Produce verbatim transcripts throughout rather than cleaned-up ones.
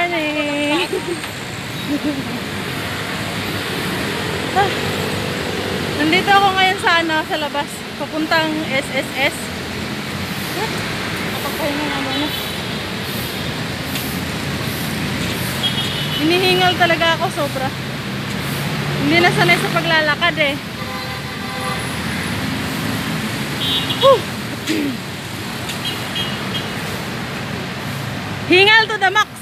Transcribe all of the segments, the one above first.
morning! ah, nandito ako ngayon sa ano, sa labas, papuntang S S S. Ah, kapagpahinga nga muna. Hinihingal talaga ako sobra. Hindi na sanay sa paglalakad eh. Whew. Hingal to the max.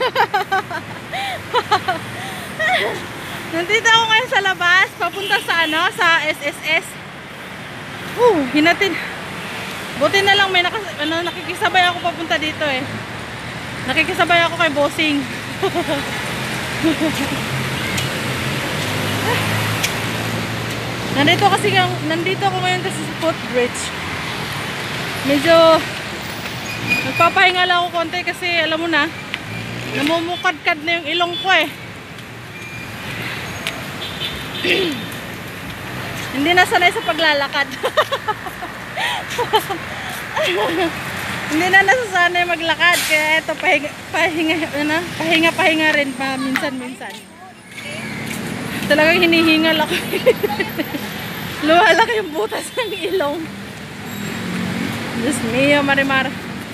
Nandito ako ngayon sa labas, papunta sa ano, sa S S S. Uh, hinatin. Buti na lang may nakas ano, nakikisabay ako papunta dito eh. Nakikisabay ako kay bossing. Nandito kasi nandito ako ngayon kasi sa footbridge. Medyo nagpapahinga lang ako konti kasi alam mo na, namumukadkad na yung ilong ko eh. Hindi na sanay sa paglalakad. Hindi na nasasanay maglakad kaya ito pahinga pahinga ano, pahinga pahinga rin pa minsan-minsan. Talagang hinihingal ako. Lumalaki yung butas ng ilong. Diyos mio, Marimar.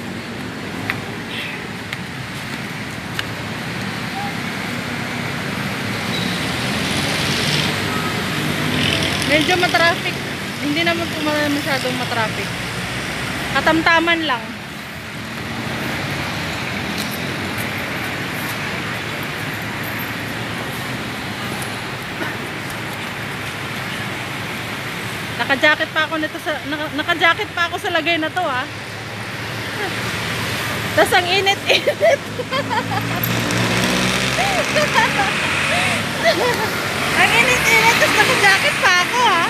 Medyo matraffic. Hindi naman po masyadong matraffic. Katamtaman lang. Naka-jacket pa ako nito sa naka-jacket pa ako sa lagay na to ah. Tas ang init-init. Ang init-init tas naka-jacket pa ako ah.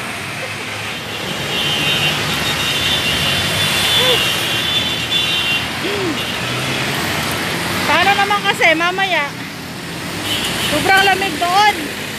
Paano naman kasi mamaya sobrang lamig doon.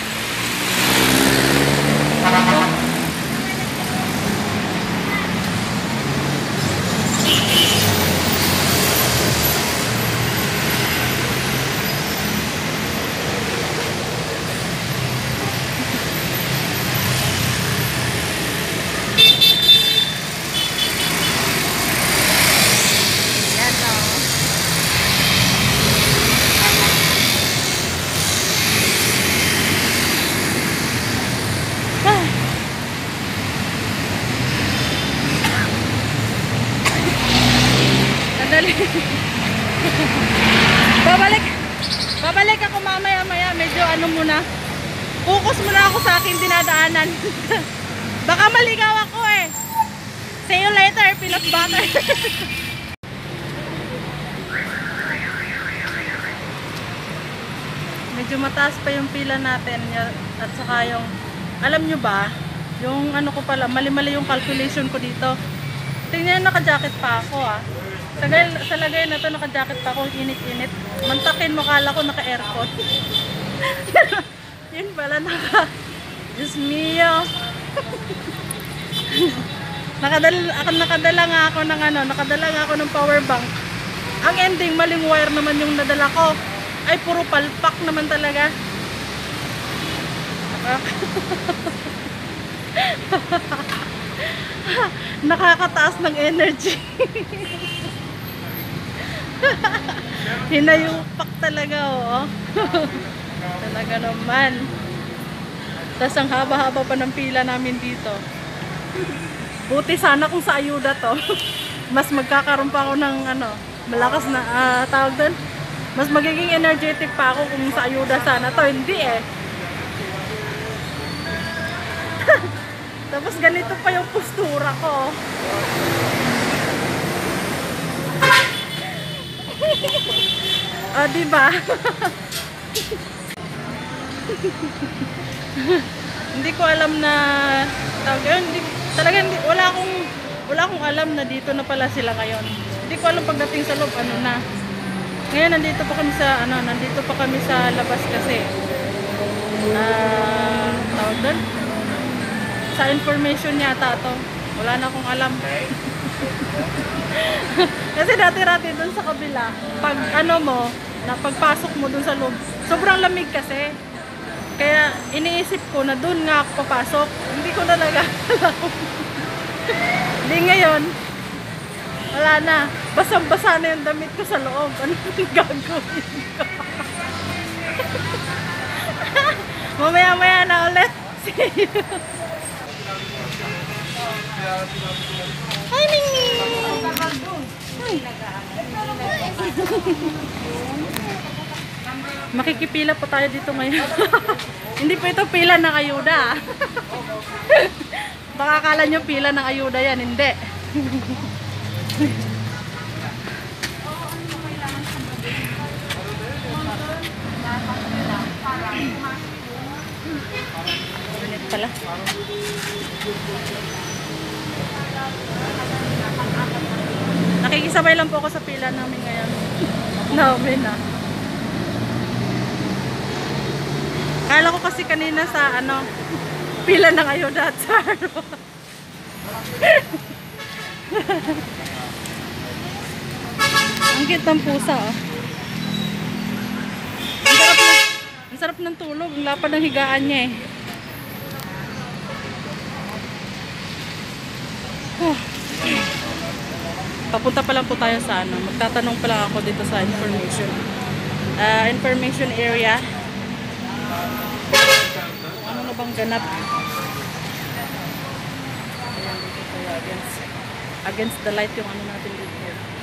babalik babalik ako mamaya maya, medyo ano muna, focus muna ako sa aking dinadaanan. Baka maligaw ako eh. See you later, peanut butter. Medyo mataas pa yung pila natin at saka yung, alam nyo ba, yung ano ko pala, mali-mali yung calculation ko dito. Tingnan, naka-jacket pa ako ah. Sa, sa lagay na to naka-jacket pa ako, init-init. Mantakin mo, kala ko naka-aircon. Yun pala naka, Diyos mio. nakadala, nakadala nga ako ng ano, nakadala nga ako ng power bank. Ang ending, maling wire naman yung nadala ko. Ay, puro palpak naman talaga. Nakakataas ng energy. Hinayupak talaga oh. Talaga naman. Tapos ang haba-haba pa ng pila namin dito. Buti sana kung sa ayuda to. Mas magkakaroon pa ako ng ano, malakas na uh, tawag doon. Mas magiging energetic pa ako kung sa ayuda sana to. Hindi eh. Tapos ganito pa yung postura ko. Ah, diba? Hindi ko alam na talaga, hindi, talaga hindi, wala akong wala akong alam na dito na pala sila ngayon. Hindi ko alam pagdating sa loob ano na. Ngayon nandito pa kami sa ano, nandito pa kami sa labas kasi. Ah, uh, tawag doon. Sa information yata to. Wala na akong alam. Kasi dati-dati dun sa kabila, pag ano mo, na pagpasok mo dun sa loob, sobrang lamig kasi. Kaya iniisip ko na dun nga ako papasok. Hindi ko na nag-aalaw. Hindi ngayon. Wala na. Basang-basa na yung damit ko sa loob. Ano yung gagawin ko? Mamaya-maya na ulit. See you. Hi, Mingmi! Makikipila po tayo dito ngayon. Hindi po ito pila ng ayuda. Baka akala nyo pila ng ayuda yan. Hindi. Ganit pala. Nakikisabay lang po ako sa pila namin ngayon. Namin na. Kala ko kasi kanina sa ano, pila ng ayuda at saro. Ang cute ng pusa, oh. Ang sarap ng, ang sarap ng tulog. Ang lapad ng higaan niya, eh. Oh. Papunta pa lang po tayo sa ano. Magtatanong pa lang ako dito sa information. Uh, information area. Ano na bang ganap? Ayan, dito tayo against, against the light yung ano natin dito.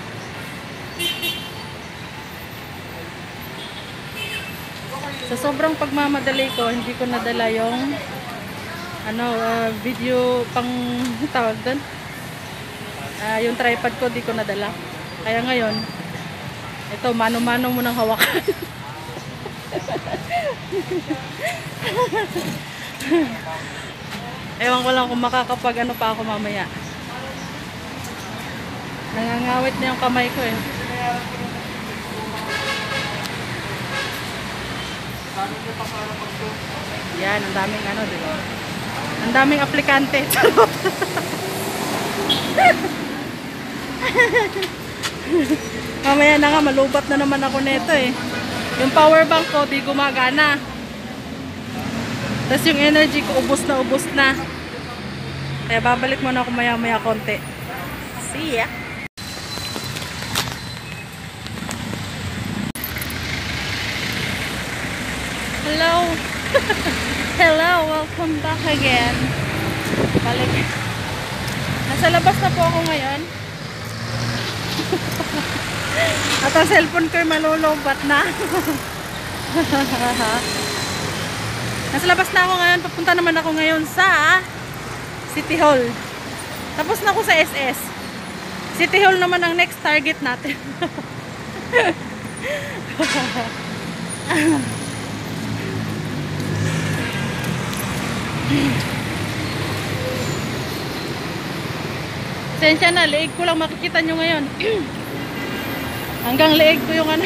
Sa sobrang pagmamadali ko, hindi ko nadala yung ano, uh, video pang tawag doon. Uh, yung tripod ko di ko nadala. Kaya ngayon, ito mano-mano mo nang hawakan. Ewan ko lang kung makakapag ano pa ako mamaya. Nangangawit na yung kamay ko, eh. Yan, ang daming ano, di ba? Ang daming aplikante. Mamaya na nga, malubat na naman ako nito, eh. Yung power bank ko di gumagana. Tapos yung energy ko ubos na ubos na. Kaya babalik muna ako maya maya konti. See ya. Hello. Hello, welcome back again. Balik. Nasa labas na po ako ngayon. At ang cellphone ko ay malulubat na. Nasa labas na ako ngayon. Papunta naman ako ngayon sa City Hall. Tapos na ako sa S S. City Hall naman ang next target natin. Sensya na, leeg ko lang makikita nyo ngayon. Hanggang leeg ko yung ano.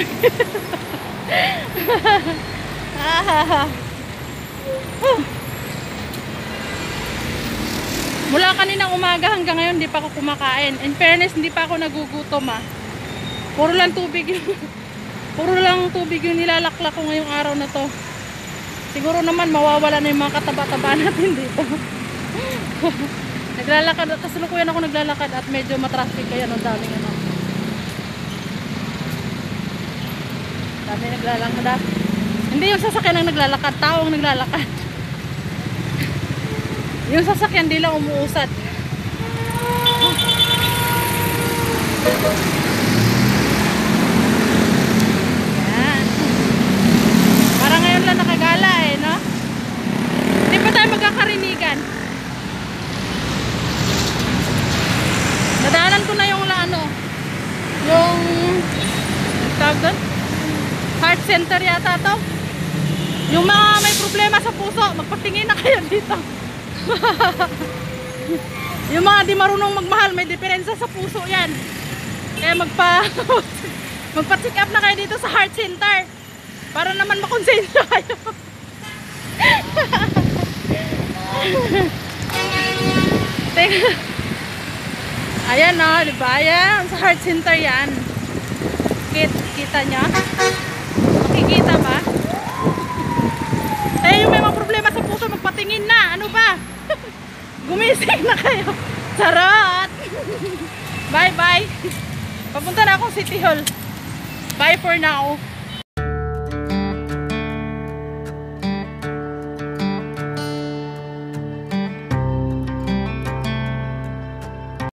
Mula kaninang umaga hanggang ngayon hindi pa ako kumakain. In fairness, hindi pa ako nagugutom, ah. Puro lang tubig yung puro lang tubig yung nilalaklak ko ngayong araw na to. Siguro naman mawawala na yung mga kataba-taba natin dito. Naglalakad, kasalukuyan ako naglalakad at medyo matraffic kaya ang daming ano. Dami naglalakad, ah. Hindi yung sasakyan ang naglalakad, tao ang naglalakad. Yung sasakyan di lang umuusad. Yan. Parang ngayon lang nakagala, eh, no? Hindi pa tayo magkakarinigan. Nadaanan ko na yung ano, yung tawag doon? Heart center yata to. Yung mga may problema sa puso, magpatingin na kayo dito. Yung mga di marunong magmahal, may diferensya sa puso yan. Kaya magpa magpa-check up na kayo dito sa heart center para naman makonsensya kayo. Ayan, no, diba? Ayan, sa heart center yan. Kit, kita nyo? nakikita ba? Eh, yung may mga problema sa puso, magpatingin na. Ano ba? Gumising na kayo. Charot! Bye-bye. Papunta na akong City Hall. Bye for now.